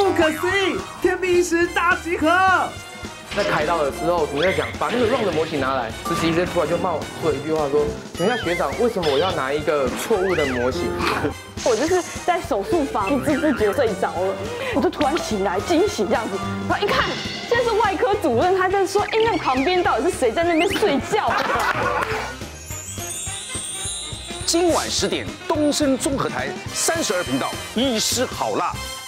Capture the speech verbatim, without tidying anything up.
不可思议，天命医师大集合！ 在开刀的时候，我在讲把那个 wrong 的模型拿来，实习医生突然就冒出了一句话说：“等一下学长，为什么我要拿一个错误的模型？” 我就是在手术房不知不觉睡着了，我就突然醒来惊醒这样子，然后一看，现在是外科主任，他在说：“哎，那旁边到底是谁在那边睡觉？” 今晚十点，东森综合台三十二频道，医师好辣。